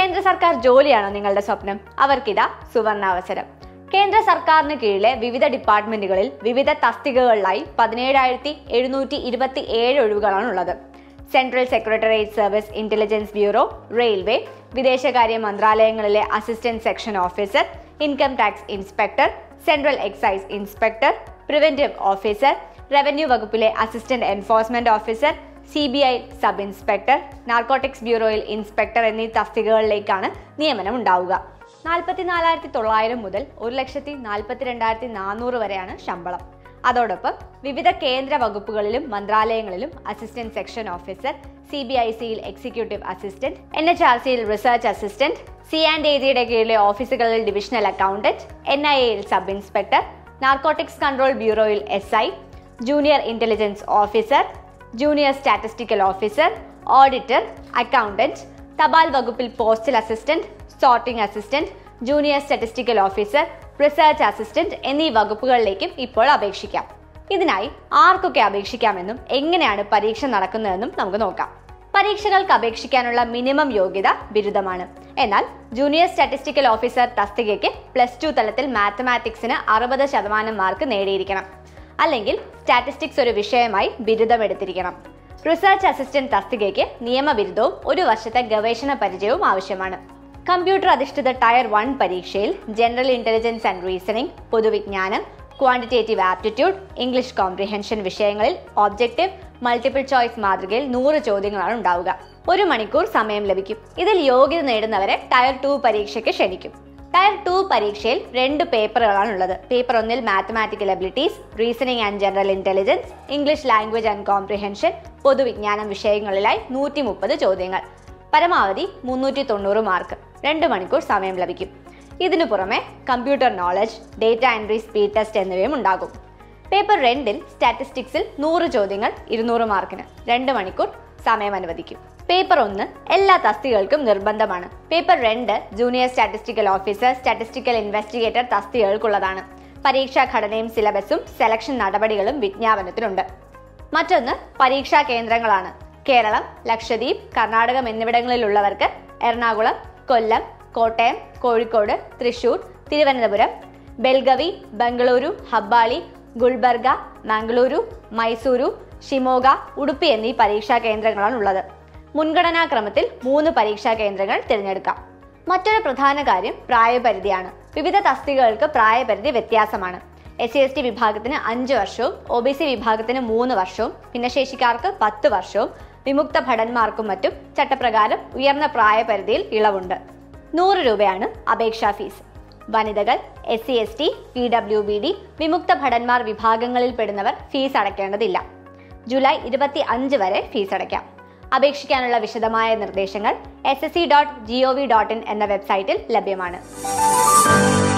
കേന്ദ്ര സർക്കാർ ജോലിയാണോ നിങ്ങളുടെ സ്വപ്നം? അവർക്കിതാ സുവർണാവസരം. കേന്ദ്ര സർക്കാരിന് കീഴിലെ വിവിധ ഡിപ്പാർട്ട്മെന്റുകളിൽ വിവിധ തസ്തികകളിലായി 17,727 ഒഴിവുകളാണുള്ളത്. Central secretariat service intelligence bureau, railway, വിദേശകാര്യ മന്ത്രാലയങ്ങളിലെ assistant section officer, income tax inspector, central excise inspector, preventive officer, revenue വകുപ്പിലെ assistant enforcement officer, CBI sub inspector, narcotics ബ്യൂറോയിൽ ഇൻസ്പെക്ടർ എന്നീ തസ്തികകളിലേക്കാണ് നിയമനം ഉണ്ടാവുക. 44,900 മുതൽ 1,42,400 വരെയാണ് ശമ്പളം. അതോടൊപ്പം വിവിധ കേന്ദ്ര വകുപ്പുകളിലും മന്ത്രാലയങ്ങളിലും അസിസ്റ്റന്റ് സെക്ഷൻ ഓഫീസർ, CBICയിൽ എക്സിക്യൂട്ടീവ് അസിസ്റ്റന്റ്, NHRCയിൽ റിസർച്ച് അസിസ്റ്റന്റ്, C&AGയുടെ കീഴിലെ ഓഫീസുകളിൽ ഡിവിഷണൽ അക്കൗണ്ടന്റ്, NIAയിൽ സബ് ഇൻസ്പെക്ടർ, നാർക്കോട്ടിക്സ് കൺട്രോൾ ബ്യൂറോയിൽ SI, junior intelligence officer, junior statistical officer, auditor, accountant, തപാൽ വകുപ്പിൽ postal assistant, sorting assistant, junior statistical officer, research assistant എന്നീ വകുപ്പുകളിലേക്കും ഇപ്പോൾ അപേക്ഷിക്കാം. ഇതിനായി ആർക്കൊക്കെ അപേക്ഷിക്കാമെന്നും എങ്ങനെയാണ് പരീക്ഷ നടക്കുന്നതെന്നും നമുക്ക് നോക്കാം. പരീക്ഷകൾക്ക് അപേക്ഷിക്കാനുള്ള മിനിമം യോഗ്യത ബിരുദമാണ്. എന്നാൽ ജൂനിയർ സ്റ്റാറ്റിസ്റ്റിക്കൽ ഓഫീസർ തസ്തികയ്ക്ക് +2 തലത്തിൽ മാത്തമാറ്റിക്സിന് 60% മാർക്ക് നേടിയിരിക്കണം. അല്ലെങ്കിൽ സ്റ്റാറ്റിസ്റ്റിക്സ് ഒരു വിഷയമായി ബിരുദം എടുത്തിരിക്കണം. റിസർച്ച് അസിസ്റ്റന്റ് തസ്തികയ്ക്ക് നിയമബിരുദവും 1 വർഷത്തെ ഗവേഷണ പരിചയവും ആവശ്യമാണ്. കമ്പ്യൂട്ടർ അധിഷ്ഠിത ടയർ 1 പരീക്ഷയിൽ ജനറൽ ഇന്റലിജൻസ് ആൻഡ് റീസണിംഗ്, പൊതുവിജ്ഞാനം, ക്വാണ്ടിറ്റേറ്റീവ് ആപ്റ്റിറ്റ്യൂഡ്, ഇംഗ്ലീഷ് കോംപ്രിഹെൻഷൻ വിഷയങ്ങളിൽ ഒബ്ജക്റ്റീവ്, മൾട്ടിപ്പിൾ ചോയ്സ് മാതൃകയിൽ 100 ചോദ്യങ്ങളാണ് ഉണ്ടാവുക. 1 മണിക്കൂർ സമയം ലഭിക്കും. ഇതിൽ യോഗ്യത നേടുന്നവരെ ടയർ 2 പരീക്ഷയ്ക്ക് ക്ഷണിക്കും. ടയർ 2 പരീക്ഷയിൽ 2 പേപ്പറുകളാണുള്ളത്. പേപ്പർ 1-ൽ mathematical abilities, reasoning and general intelligence, English language and comprehension, പൊതുവിജ്ഞാനം വിഷയങ്ങളിലായി 130 ചോദ്യങ്ങൾ. പരമാവധി 390 മാർക്ക്. 2 മണിക്കൂർ സമയം ലഭിക്കും. ഇതിനു പുറമെ computer knowledge, data entry, speed test എന്നിവയും ഉണ്ടാകും. പേപ്പർ 2-ൽ സ്റ്റാറ്റിസ്റ്റിക്സിൽ 100 ചോദ്യങ്ങൾ 200 മാർക്കിന്. 2 മണിക്കൂർ സമയം അനുവദിക്കും. പേപ്പർ 1 എല്ലാ തസ്തികകൾക്കും നിർബന്ധമാണ്. Paper 2 junior statistical officer, statistical investigator തസ്തികകൾക്കുള്ളതാണ്. പരീക്ഷാ ഘടനയും സിലബസും സെലക്ഷൻ നടപടികളും വിജ്ഞാപനത്തിലുണ്ട്. മറ്റൊന്ന് പരീക്ഷാ കേന്ദ്രങ്ങളാണ്. കേരളം, ലക്ഷദ്വീപ്, കർണാടകം എന്നിവിടങ്ങളിലുള്ളവർക്ക് എറണാകുളം, കൊല്ലം, കോട്ടയം, കോഴിക്കോട്, തൃശൂർ, തിരുവനന്തപുരം, ബെൽഗവി, ബംഗളൂരു, ഹബ്ബാളി, ഗുൽബർഗ, മംഗളൂരു, മൈസൂരു, ഷിമോഗ, ഉടുപ്പി എന്നീ പരീക്ഷാ കേന്ദ്രങ്ങളാണ് ഉള്ളത്. മുൻഗണനാക്രമത്തിൽ 3 പരീക്ഷാ കേന്ദ്രങ്ങൾ തിരഞ്ഞെടുക്കാം. മറ്റൊരു പ്രധാന കാര്യം പ്രായപരിധിയാണ്. വിവിധ തസ്തികകൾക്ക് പ്രായപരിധി വ്യത്യാസമാണ്. SC/ST വിഭാഗത്തിന് 5 വർഷവും OBC വിഭാഗത്തിന് 3 വർഷവും ഭിന്നശേഷിക്കാർക്ക് 10 വർഷവും വിമുക്ത ഭടന്മാർക്കും മറ്റും ചട്ടപ്രകാരം ഉയർന്ന പ്രായപരിധിയിൽ ഇളവുണ്ട്. 100 രൂപയാണ് അപേക്ഷാ ഫീസ്. വനിതകൾ, SC/ST, PWBD, വിമുക്ത ഭടന്മാർ വിഭാഗങ്ങളിൽ പെടുന്നവർ ഫീസ് അടയ്ക്കേണ്ടതില്ല. ജൂലൈ 25 വരെ ഫീസ് അടയ്ക്കാം. അപേക്ഷിക്കാനുള്ള വിശദമായ നിർദ്ദേശങ്ങൾ ssc.gov.in എന്ന വെബ്സൈറ്റിൽ ലഭ്യമാണ്.